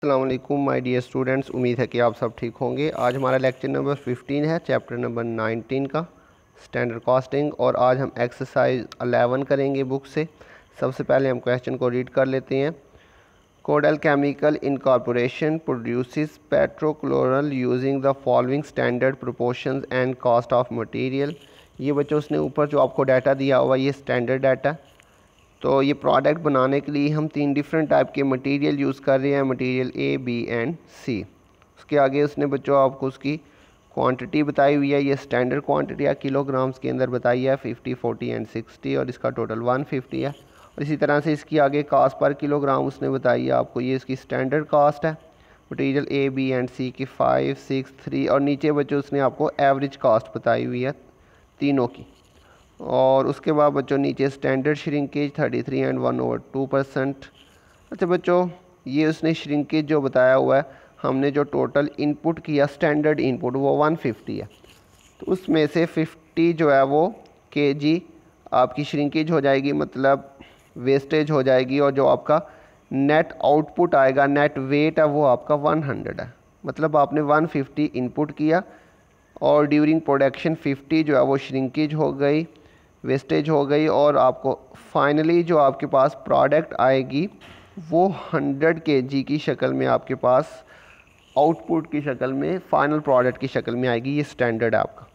अस्सलाम वालेकुम my dear students, उम्मीद है कि आप सब ठीक होंगे। आज हमारा लेक्चर नंबर 15 है, चैप्टर नंबर 19 का स्टैंडर्ड कॉस्टिंग। और आज हम एक्सरसाइज 11 करेंगे बुक से। सबसे पहले हम क्वेश्चन को रीड कर लेते हैं। Kodal chemical incorporation produces petrochloral using the following standard proportions and cost of material. ये बच्चों उसने ऊपर जो आपको डाटा दिया हुआ ये स्टैंडर्ड डाटा। तो ये प्रोडक्ट बनाने के लिए हम 3 डिफरेंट टाइप के मटेरियल यूज़ कर रहे हैं, material A, B and C. उसके आगे उसने बच्चों आपको उसकी क्वांटिटी बताई हुई है। ये स्टैंडर्ड क्वांटिटी है, किलोग्राम्स के अंदर बताई है 50, 40 एंड 60, और इसका टोटल 150 है। और इसी तरह से इसकी आगे कास्ट पर किलोग्राम उसने बताई है आपको, ये इसकी स्टैंडर्ड कास्ट है material A, B and C की 5, 6, 3। और नीचे बच्चों उसने आपको एवरेज कास्ट बताई हुई है तीनों की। और उसके बाद बच्चों नीचे स्टैंडर्ड श्रिंकेज 33 एंड 1/2%। अच्छा बच्चों, ये उसने श्रिंकेज जो बताया हुआ है, हमने जो टोटल इनपुट किया स्टैंडर्ड इनपुट वो 150 है। तो उसमें से 50 जो है वो केजी आपकी श्रिंकेज हो जाएगी, मतलब वेस्टेज हो जाएगी। और जो आपका नेट आउटपुट आएगा, नेट वेट है, वो आपका 100 है। मतलब आपने 150 इनपुट किया और ड्यूरिंग प्रोडक्शन 50 जो है वो श्रिंकेज हो गई, वेस्टेज हो गई। और आपको फाइनली जो आपके पास प्रोडक्ट आएगी वो 100 केजी की शक्ल में आपके पास आउटपुट की शक्ल में, फाइनल प्रोडक्ट की शक्ल में आएगी। ये स्टैंडर्ड है आपका।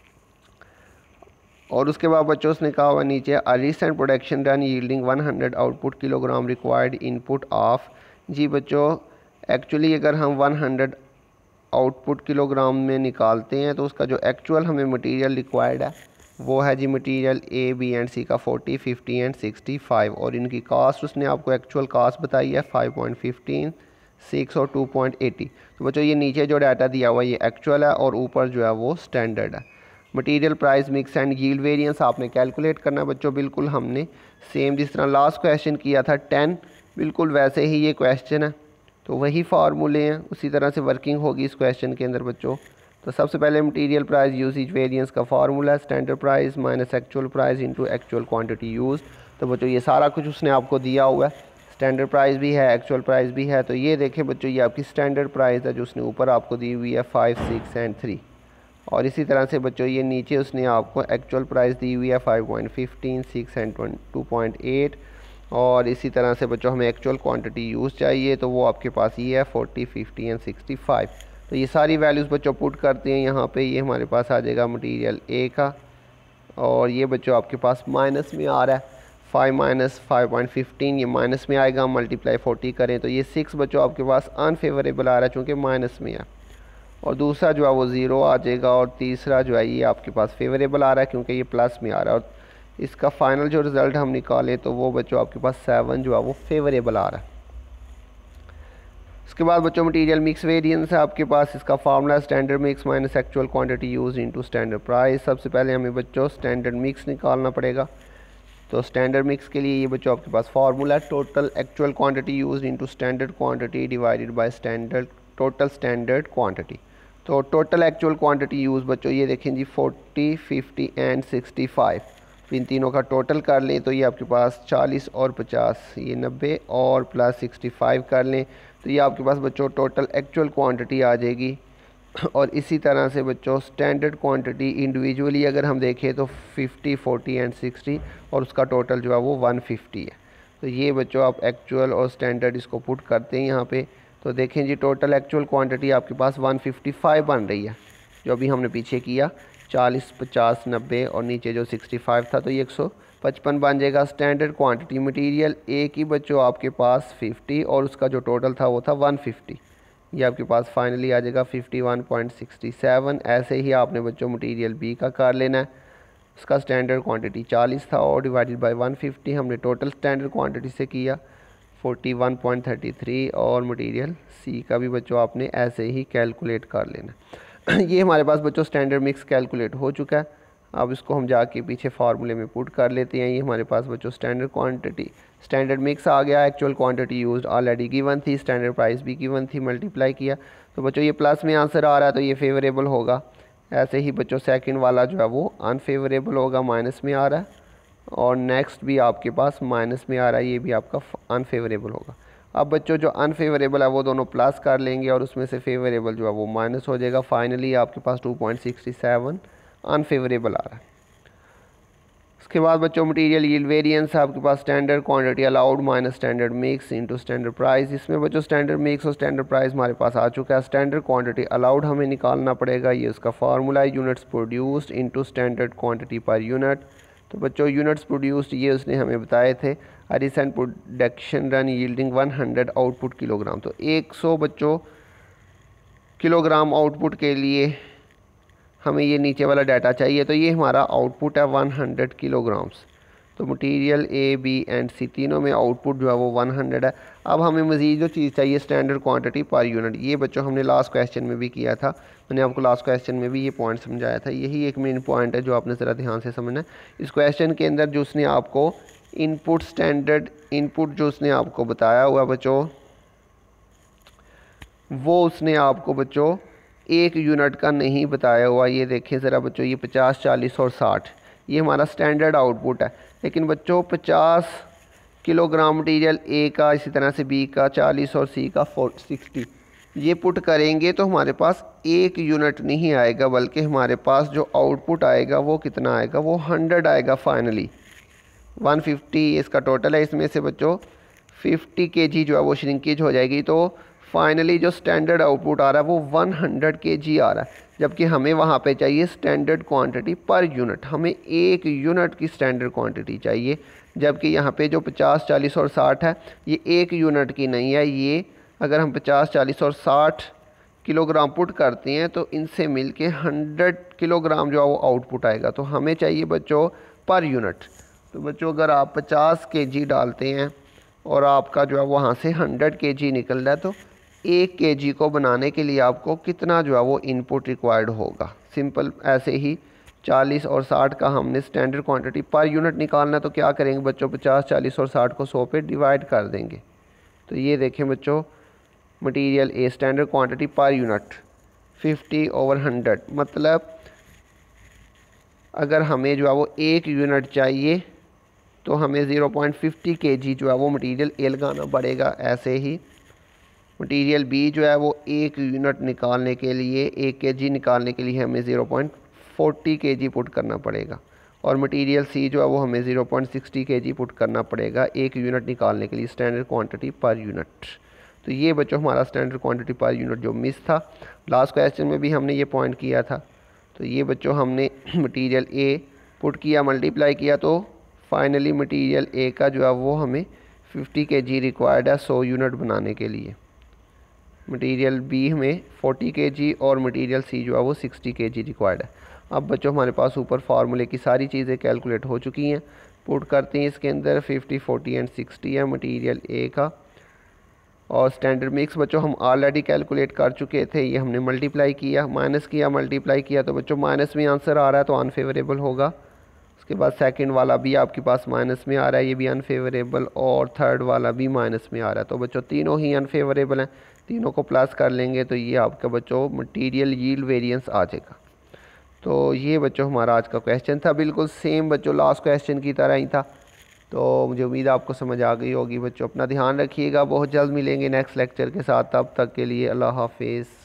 और उसके बाद बच्चों उसने कहा हुआ नीचे a recent production run yielding 100 output kilogram required input of. जी बच्चों, एक्चुअली अगर हम 100 आउटपुट किलोग्राम में निकालते हैं तो उसका जो एक्चुअल हमें मटेरियल रिक्वायर्ड है वो है जी material A, B and C का 40, 50 एंड 65। और इनकी कास्ट उसने आपको एक्चुअल कास्ट बताई है 5.15, 6 और 2.80। तो बच्चों ये नीचे जो डाटा दिया हुआ ये एक्चुअल है और ऊपर जो है वो स्टैंडर्ड है। Material price mix and yield variance आपने कैलकुलेट करना है बच्चों, बिल्कुल हमने सेम जिस तरह लास्ट क्वेश्चन किया था 10, बिल्कुल वैसे ही ये क्वेश्चन है। तो वही फार्मूले हैं, उसी तरह से वर्किंग होगी इस क्वेश्चन के अंदर बच्चों। तो सबसे पहले मटेरियल प्राइस यूसेज वेरिएंस का formula standard price minus actual price into actual quantity use. तो बच्चों ये सारा कुछ उसने आपको दिया हुआ है, स्टैंडर्ड प्राइस भी है, एक्चुअल प्राइस भी है। तो ये देखें बच्चों, ये आपकी स्टैंडर्ड प्राइस है जो उसने ऊपर आपको दी हुई है 5, 6 एंड 3। और इसी तरह से बच्चों ये नीचे उसने आपको एक्चुअल प्राइस दी हुई है 5.15, 6 एंड 2.8। और इसी तरह से बच्चों हमें एक्चुअल क्वांटिटी यूज़ चाहिए, तो वो आपके पास ये है 40, 50 एंड 65। तो ये सारी वैल्यूज़ बच्चों पुट करते हैं यहाँ पे, ये हमारे पास आ जाएगा मटेरियल ए का। और ये बच्चों आपके पास माइनस में आ रहा है 5 माइनस 5.15, ये माइनस में आएगा। मल्टीप्लाई 40 करें तो ये 6 बच्चों आपके पास अनफेवरेबल आ रहा है चूँकि माइनस में है। और दूसरा जो है वो 0 आ जाएगा। और तीसरा जो है ये आपके पास फेवरेबल आ रहा है क्योंकि ये प्लस में आ रहा है। और इसका फाइनल जो रिज़ल्ट हम निकालें तो वो बच्चों आपके पास 7 जो है वो फेवरेबल आ रहा है। उसके बाद बच्चों मटेरियल मिक्स वेरिएंस है आपके पास, इसका formula standard mix minus actual quantity use into standard price. सबसे पहले हमें बच्चों स्टैंडर्ड मिक्स निकालना पड़ेगा। तो स्टैंडर्ड मिक्स के लिए ये बच्चों आपके पास formula total actual quantity use into standard quantity divided by standard total standard quantity. तो टोटल एक्चुअल क्वांटिटी यूज़ बच्चों ये देखें जी 40, 50 एंड 65। इन तीनों का टोटल कर लें तो ये आपके पास 40 और 50, ये 90 और प्लस 65 कर लें तो ये आपके पास बच्चों टोटल एक्चुअल क्वांटिटी आ जाएगी। और इसी तरह से बच्चों स्टैंडर्ड क्वांटिटी इंडिविजुअली अगर हम देखें तो 50, 40 एंड 60 और उसका टोटल जो है वो 150 है। तो ये बच्चों आप एक्चुअल और स्टैंडर्ड इसको पुट करते हैं यहाँ पे। तो देखें जी टोटल एक्चुअल क्वांटिटी आपके पास 155 बन रही है, जो अभी हमने पीछे किया 40, 50, 90 और नीचे जो 65 था तो ये 155 बन जाएगा। स्टैंडर्ड क्वांटिटी मटेरियल ए की बच्चों आपके पास 50 और उसका जो टोटल था वो था 150, ये आपके पास फाइनली आ जाएगा 51.67। ऐसे ही आपने बच्चों मटेरियल बी का कर लेना है, उसका स्टैंडर्ड क्वांटिटी 40 था और डिवाइडेड बाय 150 हमने टोटल स्टैंडर्ड क्वांटिटी से किया 41.33। और मटेरियल सी का भी बच्चों आपने ऐसे ही कैलकुलेट कर लेना। ये हमारे पास बच्चों स्टैंडर्ड मिक्स कैलकुलेट हो चुका है। अब इसको हम जाके पीछे फार्मूले में पुट कर लेते हैं। ये हमारे पास बच्चों स्टैंडर्ड क्वांटिटी स्टैंडर्ड मिक्स आ गया, actual quantity used already given थी, स्टैंडर्ड प्राइस भी गिवन थी, मल्टीप्लाई किया तो बच्चों ये प्लस में आंसर आ रहा है तो ये फेवरेबल होगा। ऐसे ही बच्चों सेकंड वाला जो है वो अनफेवरेबल होगा, माइनस में आ रहा है। और नेक्स्ट भी आपके पास माइनस में आ रहा है, ये भी आपका अनफेवरेबल होगा। अब बच्चों जो अनफेवरेबल है वो दोनों प्लस कर लेंगे और उसमें से फेवरेबल जो है वो माइनस हो जाएगा। फाइनली आपके पास 2.67 अनफेवरेबल आ रहा है। उसके बाद बच्चों मटेरियल यील्ड वेरिएंस आपके पास standard quantity allowed minus standard mix into standard price. इसमें बच्चों स्टैंडर्ड मिक्स और स्टैंडर्ड प्राइस हमारे पास आ चुका है। स्टैंडर्ड क्वांटिटी अलाउड हमें निकालना पड़ेगा, ये उसका फार्मूला है, units produced into standard quantity per unit. तो बच्चों यूनिट्स प्रोड्यूस्ड ये उसने हमें बताए थे, recent production run yielding 100 output kilogram. तो 100 बच्चों किलोग्राम आउटपुट के लिए हमें ये नीचे वाला डाटा चाहिए। तो ये हमारा आउटपुट है 100 किलोग्राम्स। तो material A B and C तीनों में आउटपुट जो है वो 100 है। अब हमें मज़ीद जो चीज़ चाहिए स्टैंडर्ड क्वांटिटी पर यूनिट। ये बच्चों हमने लास्ट क्वेश्चन में भी किया था, मैंने आपको लास्ट क्वेश्चन में भी ये पॉइंट समझाया था। यही एक मेन पॉइंट है जो आपने ज़रा ध्यान से समझना है। इस क्वेश्चन के अंदर जो उसने आपको इनपुट स्टैंडर्ड इनपुट जो उसने आपको बताया हुआ बच्चों, वो उसने आपको बच्चों एक यूनिट का नहीं बताया हुआ। ये देखें ज़रा बच्चों, ये 50, 40 और 60 ये हमारा स्टैंडर्ड आउटपुट है। लेकिन बच्चों 50 किलोग्राम मटीरियल ए का, इसी तरह से बी का 40 और सी का 60 ये पुट करेंगे तो हमारे पास एक यूनिट नहीं आएगा, बल्कि हमारे पास जो आउटपुट आएगा वो कितना आएगा, वो 100 आएगा। फाइनली 150 इसका टोटल है। इसमें से बच्चों 50 kg जो है वो श्रिंकेज हो जाएगी। तो फाइनली जो स्टैंडर्ड आउटपुट आ रहा है वो 100 kg आ रहा है, जबकि हमें वहाँ पे चाहिए स्टैंडर्ड क्वांटिटी पर यूनिट। हमें एक यूनिट की स्टैंडर्ड क्वांटिटी चाहिए, जबकि यहाँ पे जो 50, 40 और 60 है ये एक यूनिट की नहीं है। ये अगर हम 50, 40 और 60 किलोग्राम पुट करते हैं तो इनसे मिलके 100 किलोग्राम जो है वो आउटपुट आएगा। तो हमें चाहिए बच्चों पर यूनिट। तो बच्चों अगर आप 50 kg डालते हैं और आपका जो है वहाँ से 100 kg निकल रहा है, तो 1 kg को बनाने के लिए आपको कितना जो है वो इनपुट रिक्वायर्ड होगा। सिंपल ऐसे ही 40 और 60 का हमने स्टैंडर्ड क्वांटिटी पर यूनिट निकालना है। तो क्या करेंगे बच्चों, 50, 40 और 60 को 100 पे डिवाइड कर देंगे। तो ये देखें बच्चों, material A standard quantity per unit 50/100, मतलब अगर हमें जो है वो एक यूनिट चाहिए तो हमें 0.50 kg जो है वो मटेरियल ए लगाना पड़ेगा। ऐसे ही मटेरियल बी जो है वो एक यूनिट निकालने के लिए, 1 kg निकालने के लिए हमें 0.40 kg पुट करना पड़ेगा। और मटेरियल सी जो है वो हमें 0.60 kg पुट करना पड़ेगा एक यूनिट निकालने के लिए, स्टैंडर्ड क्वांटिटी पर यूनिट। तो ये बच्चों हमारा स्टैंडर्ड क्वांटिटी पर यूनिट जो मिस था, लास्ट क्वेश्चन में भी हमने ये पॉइंट किया था। तो ये बच्चों हमने मटेरियल ए पुट किया, मल्टीप्लाई किया, तो फाइनली मटेरियल ए का जो है वो हमें 50 kg रिक्वायर्ड है 100 यूनिट बनाने के लिए। मटेरियल बी हमें 40 kg और मटेरियल सी जो है वो 60 kg रिक्वायर्ड है। अब बच्चों हमारे पास ऊपर फार्मूले की सारी चीज़ें कैलकुलेट हो चुकी हैं। पुट करते हैं इसके अंदर 50, 40 एंड 60 है मटेरियल ए का। और स्टैंडर्ड मिक्स बच्चों हम ऑलरेडी कैलकुलेट कर चुके थे, ये हमने मल्टीप्लाई किया, माइनस किया, मल्टीप्लाई किया, तो बच्चों माइनस में आंसर आ रहा है तो अनफेवरेबल होगा। उसके बाद सेकंड वाला भी आपके पास माइनस में आ रहा है, ये भी अनफेवरेबल, और थर्ड वाला भी माइनस में आ रहा है। तो बच्चों तीनों ही अनफेवरेबल हैं, तीनों को प्लस कर लेंगे तो ये आपका बच्चों मटेरियल यील्ड वेरिएंस आ जाएगा। तो ये बच्चों हमारा आज का क्वेश्चन था, बिल्कुल सेम बच्चों लास्ट क्वेश्चन की तरह ही था। तो मुझे उम्मीद है आपको समझ आ गई होगी। बच्चों अपना ध्यान रखिएगा, बहुत जल्द मिलेंगे नेक्स्ट लेक्चर के साथ, तब तक के लिए अल्लाह हाफिज़।